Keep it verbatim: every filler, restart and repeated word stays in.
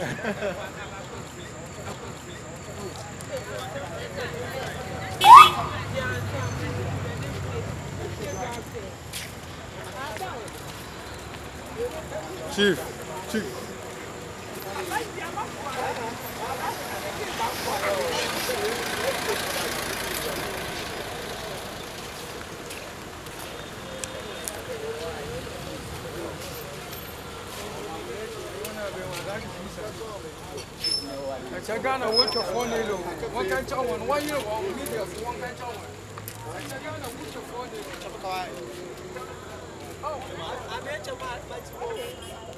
Chief, Chief. I got a watch of one little one kind of one, one year or media for one kind of one. I got a watch of one little. Oh, I met your